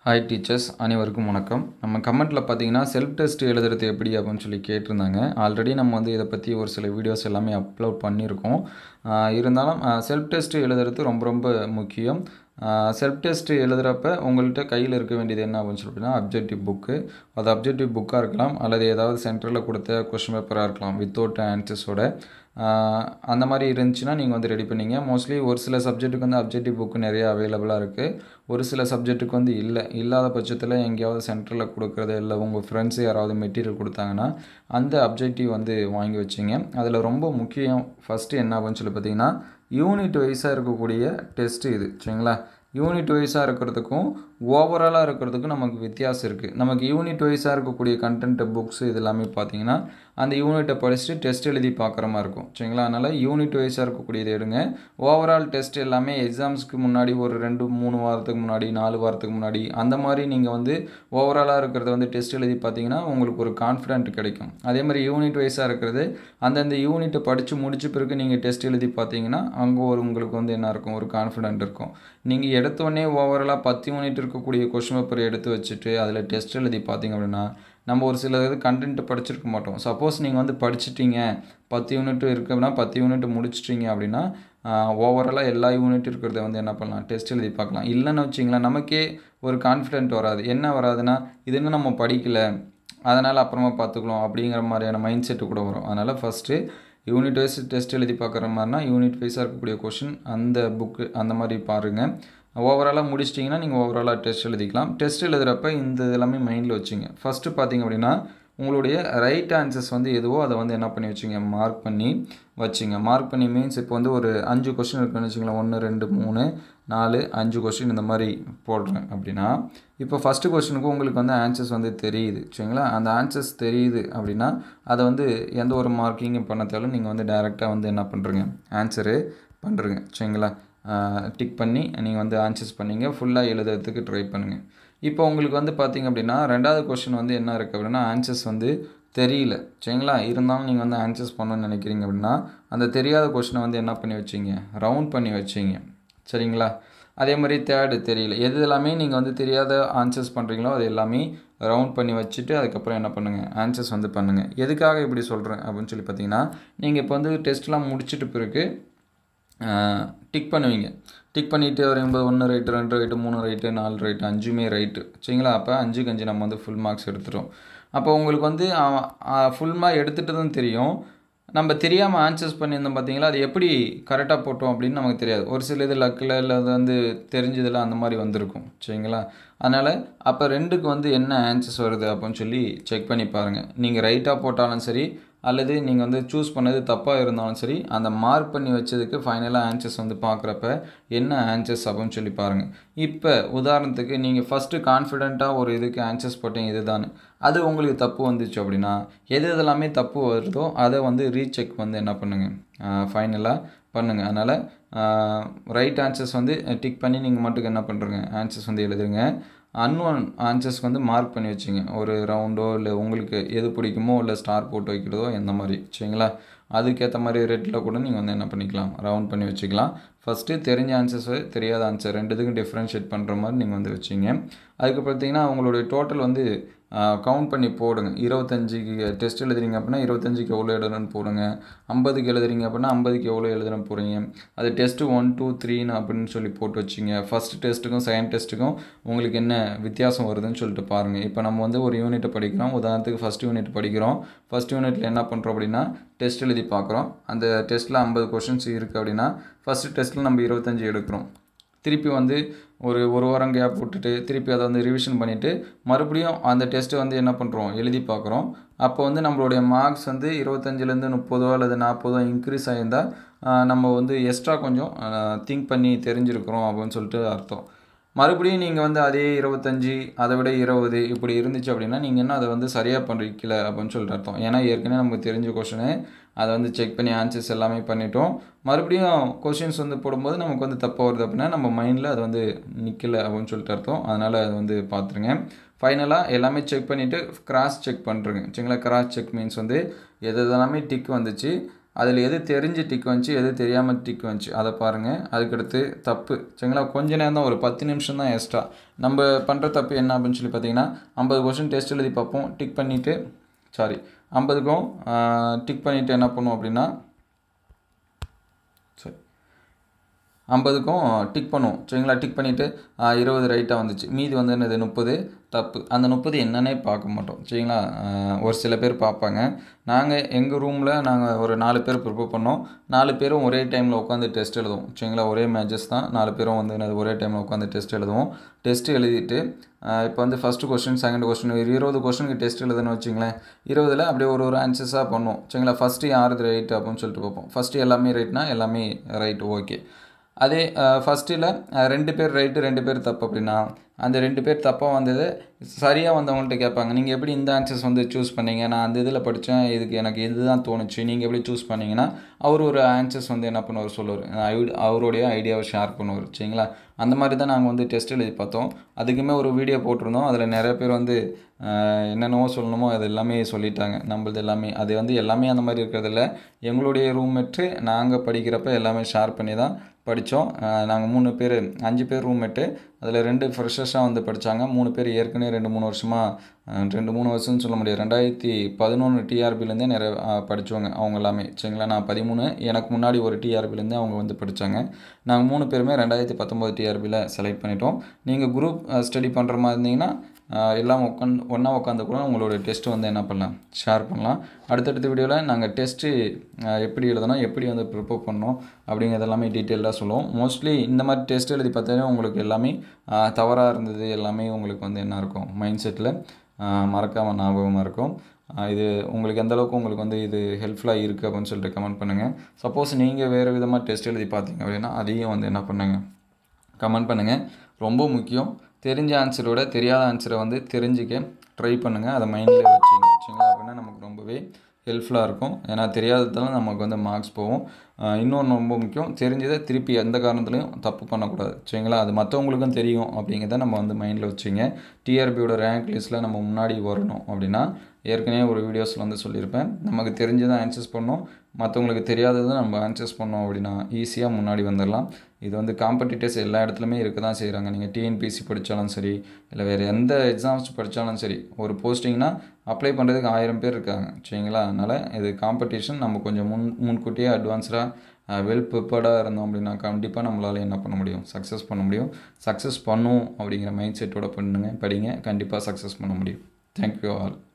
Hi teachers, அனைவருக்கும் வணக்கம். நம்ம கமெண்ட்டில் பார்த்தீங்கன்னா செல்ஃப் டெஸ்ட் எழுதுறது எப்படி அப்படின்னு சொல்லி கேட்டிருந்தாங்க. ஆல்ரெடி நம்ம வந்து இதை பற்றி ஒரு சில வீடியோஸ் எல்லாமே அப்லோட் பண்ணியிருக்கோம். இருந்தாலும் செல்ஃப் டெஸ்ட் எழுதுறது ரொம்ப ரொம்ப முக்கியம். செல்ஃப் டெஸ்ட் எழுதுகிறப்ப உங்கள்கிட்ட கையில் இருக்க வேண்டியது என்ன அப்படின்னு சொல்லிட்டுனா அப்ஜெக்டிவ் புக்கு. அது அப்ஜெக்டிவ் புக்காக இருக்கலாம், அல்லது ஏதாவது சென்டரில் கொடுத்த கொஷின் பேப்பராக இருக்கலாம் வித்தவுட் ஆன்சர்ஸோட. அந்த மாதிரி இருந்துச்சுன்னா நீங்கள் வந்து ரெடி பண்ணிங்க. மோஸ்ட்லி ஒரு சில சப்ஜெக்ட்டுக்கு வந்து அப்ஜெக்டிவ் புக்கு நிறைய அவைலபிளாக இருக்குது. ஒரு சில சப்ஜெக்ட்டுக்கு வந்து இல்லாத பட்சத்தில் எங்கேயாவது சென்டரில் கொடுக்குறது, இல்லை உங்கள் ஃப்ரெண்ட்ஸு யாராவது மெட்டீரியல் கொடுத்தாங்கன்னா அந்த அப்ஜெக்டிவ் வந்து வாங்கி வச்சிங்க. அதில் ரொம்ப முக்கியம் ஃபஸ்ட்டு என்ன அப்படின்னு சொல்லி பார்த்தீங்கன்னா யூனிட் வைஸாக இருக்கக்கூடிய டெஸ்ட்டு இது, சரிங்களா? யூனிட் வைஸாக இருக்கிறதுக்கும் ஓவராலாக இருக்கிறதுக்கும் நமக்கு வித்தியாசம் இருக்குது. நமக்கு யூனிட் வைஸாக இருக்கக்கூடிய கண்டென்ட்டு புக்ஸு இது எல்லாமே பார்த்தீங்கன்னா அந்த யூனிட்டை படிச்சுட்டு டெஸ்ட் எழுதி பார்க்குற மாதிரி இருக்கும், சரிங்களா? அதனால் யூனிட் வைஸாக இருக்கக்கூடியது எடுங்க. ஓவரால் டெஸ்ட் எல்லாமே எக்ஸாம்ஸ்க்கு முன்னாடி ஒரு 2-3 வாரத்துக்கு முன்னாடி, 4 வாரத்துக்கு முன்னாடி அந்த மாதிரி நீங்கள் வந்து ஓவராலாக இருக்கிறத வந்து டெஸ்ட் எழுதி பார்த்தீங்கன்னா உங்களுக்கு ஒரு கான்ஃபிடென்ட் கிடைக்கும். அதே மாதிரி யூனிட் வைஸாக இருக்கிறது அந்தந்த யூனிட்டை படித்து முடிச்ச பிறகு நீங்கள் டெஸ்ட் எழுதி பார்த்தீங்கன்னா அங்கே உங்களுக்கு வந்து என்ன இருக்கும், ஒரு கான்ஃபிடென்ட் இருக்கும். நீங்கள் எடுத்தோடனே ஓவராலாக 10 யூனிட் இருக்கக்கூடிய கொஷின் பேப்பர் எடுத்து வச்சுட்டு அதில் டெஸ்ட் எழுதி பார்த்தீங்க அப்படின்னா நம்ம ஒரு சில இது கண்டென்ட்டு படிச்சிருக்க மாட்டோம். சப்போஸ் நீங்கள் வந்து படிச்சிட்டிங்க, 10 யூனிட் இருக்குன்னா 10 யூனிட் முடிச்சிட்டிங்க அப்படின்னா ஓவராலாக எல்லா யூனிட் இருக்கிறத வந்து என்ன பண்ணலாம், டெஸ்ட் எழுதி பார்க்கலாம். இல்லைன்னு வச்சிங்களேன் நமக்கே ஒரு கான்ஃபிடென்ட் வராது. என்ன வராதுன்னா இது இன்னும் நம்ம படிக்கலை, அதனால் அப்புறமா பார்த்துக்கலாம் அப்படிங்கிற மாதிரியான மைண்ட் செட்டு கூட வரும். அதனால் ஃபஸ்ட்டு யூனிட் வைஸ் டெஸ்ட் எழுதி பார்க்குற மாதிரினா யூனிட் வைஸாக இருக்கக்கூடிய கொஷின் அந்த புக்கு அந்த மாதிரி பாருங்கள். ஓவராலாக முடிச்சிட்டிங்கன்னா நீங்கள் ஓவராலாக டெஸ்ட் எழுதிக்கலாம். டெஸ்ட் எழுதுகிறப்ப இந்த எல்லாமே மைண்டில் வச்சுங்க. ஃபஸ்ட்டு பார்த்தீங்க அப்படின்னா உங்களுடைய ரைட் ஆன்சர்ஸ் வந்து எதுவோ அதை வந்து என்ன பண்ணி வச்சுங்க, மார்க் பண்ணி வச்சுங்க. மார்க் பண்ணி மீன்ஸ் இப்போ வந்து ஒரு 5 கொஷின் இருக்குன்னு வச்சுங்களேன். 1 2 3 4 5 கொஷின் இந்த மாதிரி போடுறேன் அப்படின்னா இப்போ ஃபஸ்ட்டு கொஷினுக்கு உங்களுக்கு வந்து ஆன்சர்ஸ் வந்து தெரியுது, சரிங்களா? அந்த ஆன்சர்ஸ் தெரியுது அப்படின்னா அதை வந்து எந்த ஒரு மார்க்கிங்கும் பண்ண தேவை. நீங்கள் வந்து டைரெக்டாக வந்து என்ன பண்ணுறீங்க, ஆன்சரு பண்ணுறீங்க, சரிங்களா? டிக் பண்ணி நீங்கள் வந்து ஆன்சர்ஸ் பண்ணிங்க. ஃபுல்லாக எழுதுறதுக்கு ட்ரை பண்ணுங்கள். இப்போ உங்களுக்கு வந்து பார்த்திங்க அப்படின்னா 2வது கொஷின் வந்து என்ன இருக்குது அப்படின்னா ஆன்சர்ஸ் வந்து தெரியல, சரிங்களா? இருந்தாலும் நீங்கள் வந்து ஆன்சர்ஸ் பண்ணணும்னு நினைக்கிறீங்க அப்படின்னா அந்த தெரியாத கொஷினை வந்து என்ன பண்ணி வச்சிங்க, ரவுண்ட் பண்ணி வச்சிங்க, சரிங்களா? அதே மாதிரி தேர்டு தெரியல, எது எல்லாமே நீங்கள் வந்து தெரியாத ஆன்சர்ஸ் பண்ணுறீங்களோ அது எல்லாமே ரவுண்ட் பண்ணி வச்சுட்டு அதுக்கப்புறம் என்ன பண்ணுங்கள், ஆன்சர்ஸ் வந்து பண்ணுங்கள். எதுக்காக இப்படி சொல்கிறேன் அப்படின்னு சொல்லி பார்த்தீங்கன்னா நீங்கள் இப்போ வந்து டெஸ்ட்லாம் முடிச்சுட்டு பிறகு டிக் பண்ணுவீங்க. டிக் பண்ணிவிட்டு வரும்போது 1 ரைட்டு 2 ரைட்டு 3 ரைட்டு 4 ரைட்டு 5மே ரைட்டு, சரிங்களா? அப்போ 5க்கு 5 நம்ம வந்து ஃபுல் மார்க்ஸ் எடுத்துட்டோம். அப்போ உங்களுக்கு வந்து ஃபுல் மார்க் எடுத்துகிட்டதும் தெரியும். நம்ம தெரியாமல் ஆன்சர்ஸ் பண்ணியிருந்தோம் பார்த்தீங்களா, அது எப்படி கரெக்டாக போட்டோம் அப்படின்னு நமக்கு தெரியாது. ஒரு சில இது லக்கில் இல்லை அது வந்து தெரிஞ்சதில் அந்த மாதிரி வந்திருக்கும், சரிங்களா? அதனால் அப்போ 2க்கு வந்து என்ன ஆன்சர்ஸ் வருது அப்படின்னு சொல்லி செக் பண்ணி பாருங்கள். நீங்கள் ரைட்டாக போட்டாலும் சரி அல்லது நீங்கள் வந்து சூஸ் பண்ணது தப்பாக இருந்தாலும் சரி அந்த மார்க் பண்ணி வச்சதுக்கு ஃபைனலாக ஆன்சர்ஸ் வந்து பார்க்குறப்ப என்ன ஆன்சர்ஸ் அப்படின்னு சொல்லி பாருங்கள். இப்போ உதாரணத்துக்கு நீங்கள் ஃபஸ்ட்டு கான்ஃபிடெண்ட்டாக ஒரு இதுக்கு ஆன்சர்ஸ் போட்டீங்க இதுதான், அது உங்களுக்கு தப்பு வந்துச்சு அப்படின்னா எது எல்லாமே தப்பு வருதோ அதை வந்து ரீசெக் வந்து என்ன பண்ணுங்கள், ஃபைனலாக பண்ணுங்கள். அதனால் ரைட் ஆன்சர்ஸ் வந்து டிக் பண்ணி நீங்கள் மட்டும் என்ன பண்ணுறீங்க, ஆன்சர்ஸ் வந்து எழுதுங்க. அன்னோன் ஆன்சர்ஸ்க்கு வந்து மார்க் பண்ணி வச்சுங்க. ஒரு ரவுண்டோ இல்லை உங்களுக்கு எது பிடிக்குமோ இல்லை ஸ்டார் போட்டு வைக்கிறதோ எந்த மாதிரி, சரிங்களா? அதுக்கேற்ற மாதிரி ரெட்டில் கூட நீங்கள் வந்து என்ன பண்ணிக்கலாம், ரவுண்ட் பண்ணி வச்சுக்கலாம். ஃபஸ்ட்டு தெரிஞ்ச ஆன்சர்ஸு தெரியாத ஆன்சர் 2த்துக்கும் டிஃப்ரென்ஷியேட் பண்ணுற மாதிரி நீங்கள் வந்து வச்சிங்க. அதுக்கு பார்த்தீங்கன்னா உங்களுடைய டோட்டல் வந்து கவுண்ட் பண்ணி போடுங்க. 25க்கு டெஸ்ட் எழுதுறீங்க அப்படின்னா 25க்கு எவ்வளோ எழுதுறேன்னு போடுங்க. 50க்கு எழுதுறீங்க அப்படின்னா 50க்கு எவ்வளோ எழுதுறேன்னு போடுறீங்க. அது டெஸ்ட்டு 1 2 3 அப்படின்னு சொல்லி போட்டு வச்சிங்க. ஃபஸ்ட் டெஸ்ட்டுக்கும் செகண்ட் டெஸ்ட்டுக்கும் உங்களுக்கு என்ன வித்தியாசம் வருதுன்னு சொல்லிட்டு பாருங்கள். இப்போ நம்ம வந்து ஒரு யூனிட்டை படிக்கிறோம். உதாரணத்துக்கு ஃபஸ்ட் யூனிட் படிக்கிறோம். ஃபஸ்ட் யூனிட்டில் என்ன பண்ணுறோம் அப்படின்னா டெஸ்ட் எழுதி பார்க்குறோம். அந்த டெஸ்ட்டில் 50 கொஷின்ஸ் இருக்குது அப்படின்னா ஃபஸ்ட்டு டெஸ்ட்டில் நம்ம 25 எடுக்கிறோம். திருப்பி வந்து ஒரு வாரம் கேப் விட்டுட்டு திருப்பி அதை வந்து ரிவிஷன் பண்ணிவிட்டு மறுபடியும் அந்த டெஸ்ட்டை வந்து என்ன பண்ணுறோம், எழுதி பார்க்குறோம். அப்போ வந்து நம்மளுடைய மார்க்ஸ் வந்து 25லேருந்து 30 அல்லது 40 இன்க்ரீஸ் ஆகியிருந்தால் நம்ம வந்து எக்ஸ்ட்ரா கொஞ்சம் திங்க் பண்ணி தெரிஞ்சிருக்கிறோம் அப்படின்னு சொல்லிட்டு அர்த்தம். மறுபடியும் நீங்கள் வந்து அதே 25 அதை விட 20 இப்படி இருந்துச்சு அப்படின்னா நீங்கள் என்ன அதை வந்து சரியாக பண்ணிக்கல அப்படின்னு சொல்லிட்டு அர்த்தம். ஏன்னா ஏற்கனவே நமக்கு தெரிஞ்ச கொஷினு அதை வந்து செக் பண்ணி ஆன்சர்ஸ் எல்லாமே பண்ணிட்டோம். மறுபடியும் கொஷின்ஸ் வந்து போடும்போது நமக்கு வந்து தப்பாக வருது அப்படின்னா நம்ம மைண்டில் அது வந்து நிற்கலை அப்படின்னு சொல்லிட்டு அர்த்தம். அதனால் அதை வந்து பார்த்துருங்க. ஃபைனலாக எல்லாமே செக் பண்ணிவிட்டு கிராஸ் செக் பண்ணுறேங்க, சரிங்களா? கிராஸ் செக் மீன்ஸ் வந்து எது எல்லாமே டிக் வந்துச்சு அதில் எது தெரிஞ்சு டிக் வந்துச்சு எது தெரியாமல் டிக் வந்துச்சு அதை பாருங்கள். அதுக்கடுத்து தப்பு சரிங்களா, கொஞ்ச நேரம் தான், ஒரு 10 நிமிஷம் தான் எக்ஸ்ட்ரா. நம்ம பண்ணுற தப்பு என்ன அப்படின்னு சொல்லி பார்த்தீங்கன்னா 50 கொஸ்டின் டெஸ்ட் எழுதி பார்ப்போம், டிக் பண்ணிவிட்டு 50க்கும் டிக் பண்ணிவிட்டு என்ன பண்ணுவோம் அப்படின்னா 50க்கும் டிக் பண்ணுவோம் சரிங்களா. டிக் பண்ணிவிட்டு 20 ரைட்டாக வந்துச்சு, மீதி வந்து என்னது 30 தப்பு. அந்த 30 என்னன்னே பார்க்க மாட்டோம் சரிங்களா. ஒரு சில பேர் பார்ப்பாங்க. நாங்கள் எங்கள் ரூமில் நாங்கள் ஒரு 4 பேர் ப்ரிப்பேர் பண்ணோம். 4 பேரும் ஒரே டைமில் உட்காந்து டெஸ்ட் எழுதுவோம் சரிங்களா. ஒரே மேட்சஸ் தான், 4 பேரும் வந்து என்னது ஒரே டைமில் உட்காந்து டெஸ்ட் எழுதுவோம். டெஸ்ட் எழுதிட்டு இப்போ வந்து ஃபஸ்ட்டு கொஸ்டின் செகண்ட் கொஸ்டின் 20 கொஸ்டினுக்கு டெஸ்ட் எழுதுன்னு வச்சுங்களேன். 20ல் அப்படியே ஒரு ஆன்சர்ஸாக பண்ணுவோம் சரிங்களா. ஃபஸ்ட்டு யாருது ரைட் அப்படின்னு சொல்லிட்டு பார்ப்போம். ஃபஸ்ட்டு எல்லாமே ரைட்னா எல்லாமே ரைட்டு ஓகே. அதே ஃபஸ்ட்டில் 2 பேர் ரைட்டு 2 பேர் தப்பு அப்படின்னா அந்த 2 பேர் தப்பாக வந்தது சரியாக வந்தவங்கள்ட்ட கேட்பாங்க, நீங்கள் எப்படி இந்த ஆன்சர்ஸ் வந்து சூஸ் பண்ணீங்க, நான் அந்த இதில் படித்தேன், இதுக்கு எனக்கு இதுதான் தோணுச்சு, நீங்கள் எப்படி சூஸ் பண்ணிங்கன்னா அவர் ஒரு ஆன்சர்ஸ் வந்து என்ன பண்ணுவார் சொல்லுவார், அவருடைய ஐடியாவை ஷேர் பண்ணுவார் சரிங்களா. அந்த மாதிரி தான் நாங்கள் வந்து டெஸ்ட் எழுதி பார்த்தோம். அதுக்குமே ஒரு வீடியோ போட்டிருந்தோம். அதில் நிறைய பேர் வந்து என்னென்னவோ சொல்லணுமோ அது எல்லாமே சொல்லிட்டாங்க. நம்மளது எல்லாமே அது வந்து எல்லாமே அந்த மாதிரி இருக்கிறதில்ல. எங்களுடைய ரூம்மேட்டு நாங்கள் படிக்கிறப்ப எல்லாமே ஷேர் பண்ணி தான் படித்தோம். நாங்கள் 5 பேர் ரூம்மேட்டு. அதில் 2 ஃப்ரெஷர்ஸாக வந்து படித்தாங்க. 3 பேர் ஏற்கனவே 2-3 வருஷமாக 2-3 வருஷம்னு சொல்ல முடியாது, 2011 டிஆர்பிலேருந்தே நிறைய படித்தவங்க அவங்க எல்லாமே சரிங்களா. நான் 13, எனக்கு முன்னாடி ஒரு டிஆர்பிலேருந்து அவங்க வந்து படித்தாங்க. நாங்கள் 3 பேருமே 2019 டிஆர்பியில் செலக்ட் பண்ணிட்டோம். நீங்கள் குரூப் ஸ்டடி பண்ணுற மாதிரி இருந்தீங்கன்னா எல்லாம் ஒன்றா உட்காந்து கூட உங்களோட டெஸ்ட்டு வந்து என்ன பண்ணலாம், ஷேர் பண்ணலாம். அடுத்தடுத்த வீடியோவில் நாங்கள் டெஸ்ட்டு எப்படி எழுதணும், எப்படி வந்து ப்ரிப்பேர் பண்ணோம் அப்படிங்கிறது எல்லாமே டீட்டெயிலாக சொல்லுவோம். மோஸ்ட்லி இந்த மாதிரி டெஸ்ட் எழுதி பார்த்தாலே உங்களுக்கு எல்லாமே தவறாக இருந்தது எல்லாமே உங்களுக்கு வந்து என்ன இருக்கும் மைண்ட் செட்டில் மறக்காமல் ஞாபகமாக இருக்கும். இது உங்களுக்கு எந்தளவுக்கு உங்களுக்கு வந்து இது ஹெல்ப்ஃபுல்லாக இருக்குது அப்படின்னு சொல்லிட்டு கமெண்ட் பண்ணுங்கள். சப்போஸ் நீங்கள் வேறு விதமாக டெஸ்ட் எழுதி பார்த்தீங்க அப்படின்னா அதையும் வந்து என்ன பண்ணுங்கள், கமெண்ட் பண்ணுங்கள். ரொம்ப முக்கியம், தெரிஞ்ச ஆன்சரோட தெரியாத ஆன்சரை வந்து தெரிஞ்சுக்க ட்ரை பண்ணுங்கள். அதை மைண்டில் வச்சுங்க சரிங்களா. அப்படின்னா நமக்கு ரொம்பவே ஹெல்ப்ஃபுல்லாக இருக்கும். ஏன்னா தெரியாததெல்லாம் நமக்கு வந்து மார்க்ஸ் போகும். இன்னொன்று ரொம்ப முக்கியம், தெரிஞ்சதை திருப்பி எந்த காரணத்துலையும் தப்பு பண்ணக்கூடாது சரிங்களா. அது மற்றவங்களுக்கும் தெரியும் அப்படிங்கிறத நம்ம வந்து மைண்டில் வச்சுங்க. டிஆர்பியோட ரேங்க் லிஸ்ட்டில் நம்ம முன்னாடி வரணும் அப்படின்னா ஏற்கனவே ஒரு வீடியோஸில் வந்து சொல்லியிருப்பேன், நமக்கு தெரிஞ்சதை ஆன்சர்ஸ் பண்ணோம், மற்றவங்களுக்கு தெரியாததை நம்ம ஆன்சர்ஸ் பண்ணோம் அப்படின்னா ஈஸியாக முன்னாடி வந்துடலாம். இது வந்து காம்படிட்டர்ஸ் எல்லா இடத்துலையுமே இருக்க தான் செய்கிறாங்க. நீங்கள் டிஎன்பிசி படித்தாலும் சரி, இல்லை வேறு எந்த எக்ஸாம்ஸ் படித்தாலும் சரி, ஒரு போஸ்டிங்னா அப்ளை பண்ணுறதுக்கு 1000 பேர் இருக்காங்க சரிங்களா. அதனால் இது காம்படிஷன். நம்ம கொஞ்சம் முன்கூட்டியே அட்வான்ஸ்டாக வெல் ப்ரிப்பேர்டாக இருந்தோம் அப்படின்னா கண்டிப்பாக நம்மளால் என்ன பண்ண முடியும், சக்ஸஸ் பண்ண முடியும். சக்ஸஸ் பண்ணும் அப்படிங்கிற மைண்ட் செட்டோட படிங்க, கண்டிப்பாக சக்ஸஸ் பண்ண முடியும். Thank you all.